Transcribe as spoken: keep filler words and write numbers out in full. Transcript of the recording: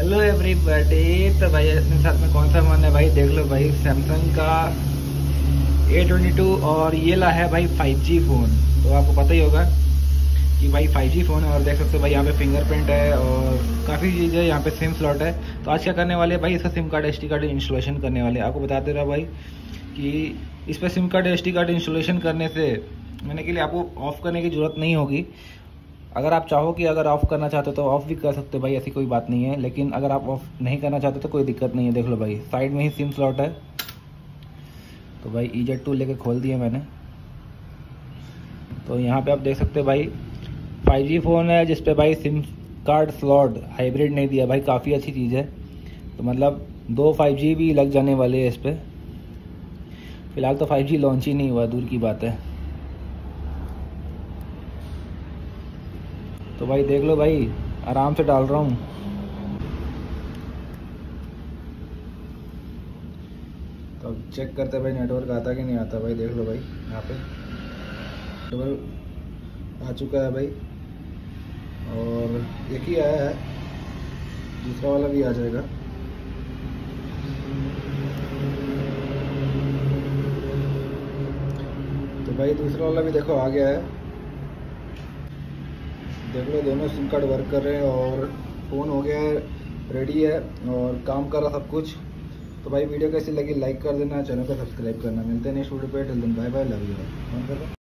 Hello everybody. तो भाई अपने साथ में कौन सा फ़ोन है भाई, देख लो भाई, सैमसंग का ए ट्वेंटी टू और ये ला है भाई फाइव जी फ़ोन। तो आपको पता ही होगा कि भाई फाइव जी फ़ोन है। और देख सकते हो भाई यहाँ पे फिंगरप्रिंट है और काफ़ी चीज़ है, यहाँ पे सिम स्लॉट है। तो आज क्या करने वाले भाई, इसका SIM card S T card installation करने वाले। आपको बताते रहा भाई कि इस पर SIM card S T card installation करने से मैंने के लिए आपको ऑफ़ करने की ज़रूरत नहीं होगी। अगर आप चाहो कि अगर ऑफ़ करना चाहते हो तो ऑफ़ भी कर सकते हो भाई, ऐसी कोई बात नहीं है। लेकिन अगर आप ऑफ़ नहीं करना चाहते तो कोई दिक्कत नहीं है। देख लो भाई साइड में ही सिम स्लॉट है। तो भाई ई जेड टू लेके खोल दिया मैंने। तो यहाँ पे आप देख सकते हो भाई फाइव जी फ़ोन है जिस पे भाई सिम कार्ड स्लॉट हाइब्रिड नहीं दिया भाई, काफ़ी अच्छी चीज़ है। तो मतलब दो फाइव जी भी लग जाने वाले हैं इस पर। फ़िलहाल तो फाइव जी लॉन्च ही नहीं हुआ, दूर की बात है। तो भाई देख लो भाई, आराम से डाल रहा हूँ। तो अब चेक करते भाई नेटवर्क आता कि नहीं आता। भाई देख लो भाई यहाँ पे नेटवर्क आ चुका है भाई, और एक ही आया है, दूसरा वाला भी आ जाएगा। तो भाई दूसरा वाला भी देखो आ गया है। देख लो दोनों सिम कार्ड वर्क कर रहे हैं और फ़ोन हो गया है रेडी है और काम कर रहा सब कुछ। तो भाई वीडियो कैसी लगी लाइक कर देना, चैनल को सब्सक्राइब करना। मिलते हैं नेक्स्ट वीडियो पे। Till then bye bye, love you.